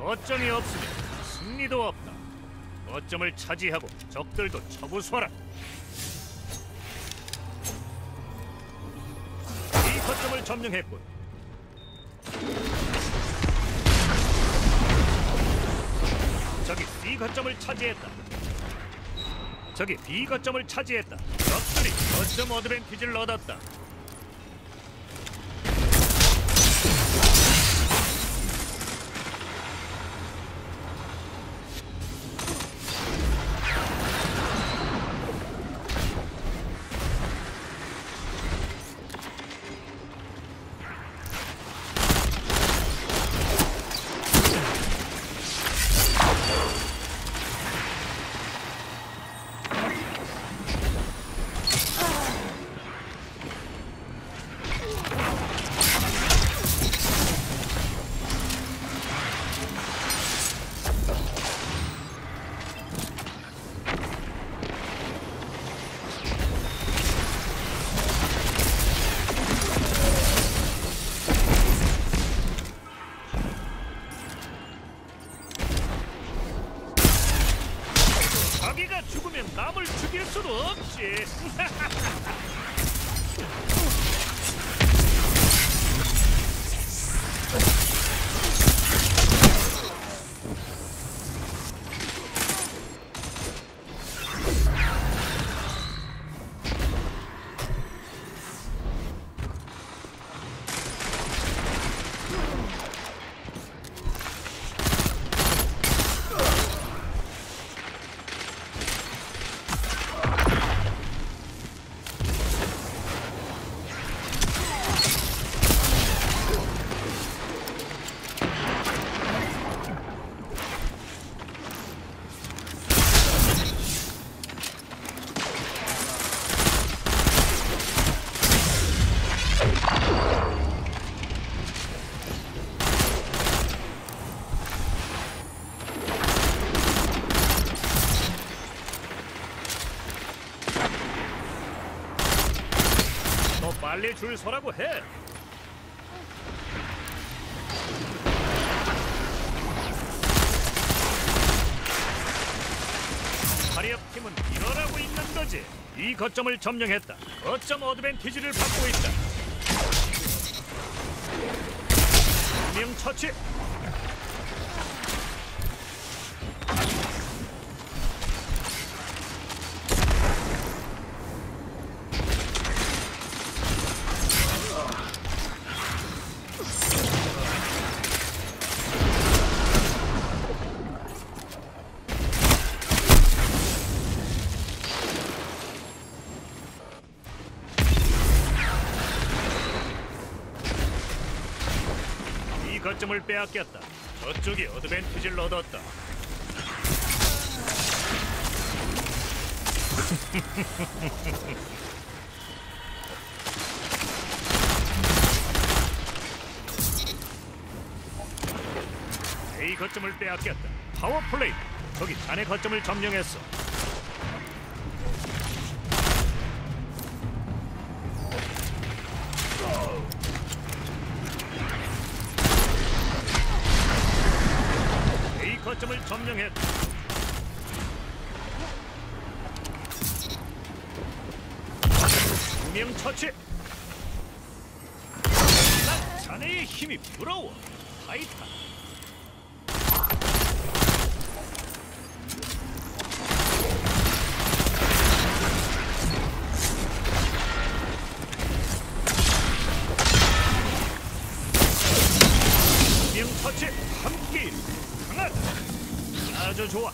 거점이 없으면 승리도 없다. 거점을 차지하고 적들도 처부수하라. 이 거점을 점령했군. 적이 B 거점을 차지했다. 적이 B 거점을 차지했다. 적들이 거점 어드밴티지를 얻었다. 자기가 죽으면 남을 죽일 수도 없지. 빨리 줄 서라고 해. 화력팀은 일어나고 있는 거지. 이 거점을 점령했다. 거점 어드밴티지를 받고 있다. 명 처치. 거점을 빼앗겼다. 저쪽이 어드밴티지를 얻었다. A 거점을 빼앗겼다. 파워플레이. 거기 자네 거점을 점령했어. 거점을 점령했다. 두명 처치. 난 자네의 힘이 부러워. 타이탄. 두명 처치. 함께 강하다. 아주 좋아.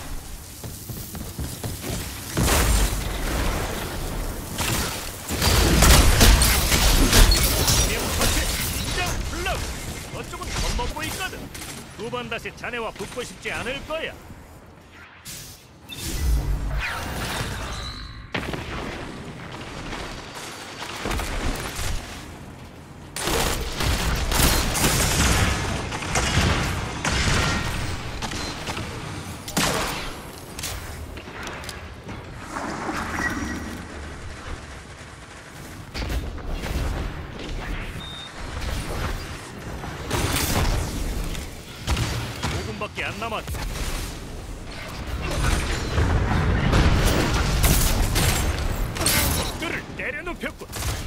저쪽은 겁먹고 있거든. 두 번 다시 자네와 붙고 싶지 않을 거야. 남았다. 적들을 때려눕혔군.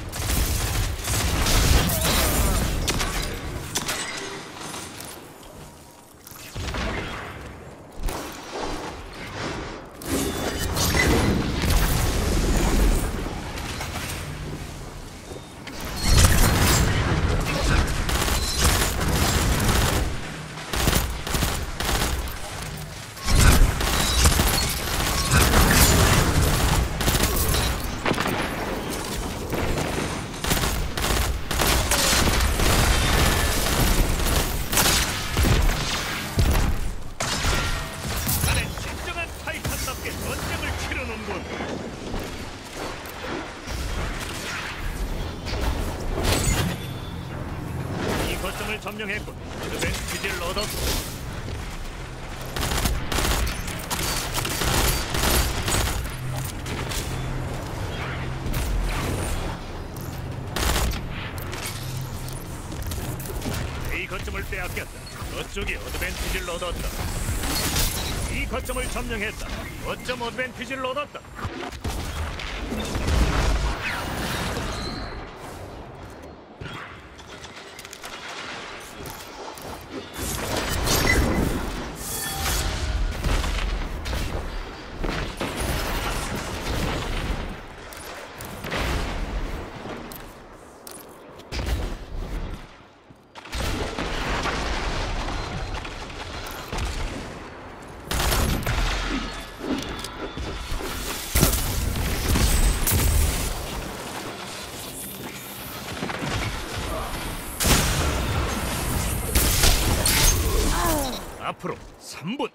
전쟁을 치르는군. 이 거점을 점령했군. 어드밴티지를 얻었고. 이 거점을 빼앗겼다. 저쪽이 어드밴티지를 얻었다. 이 거점을 점령했다. 거점 어드밴티지를 얻었다. 앞으로 3분.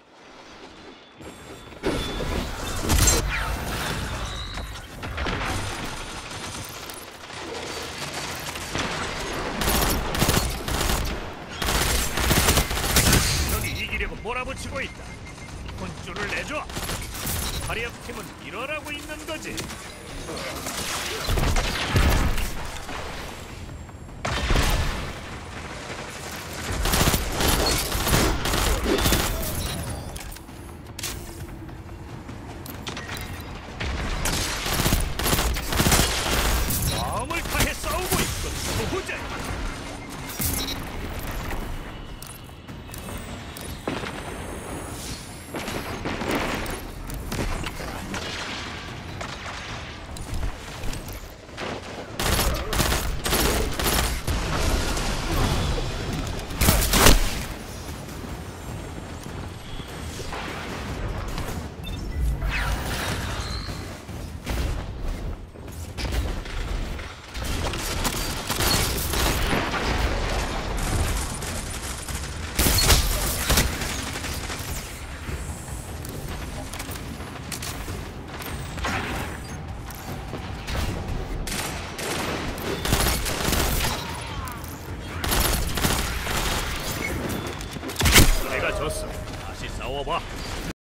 적이 이기려고 몰아붙이고 있다. 혼줄을 내줘. 화력 팀은 이러라고 있는 거지. 마음을 다해 싸우고 있어. 보자. 내가 졌어. 다시 싸워봐.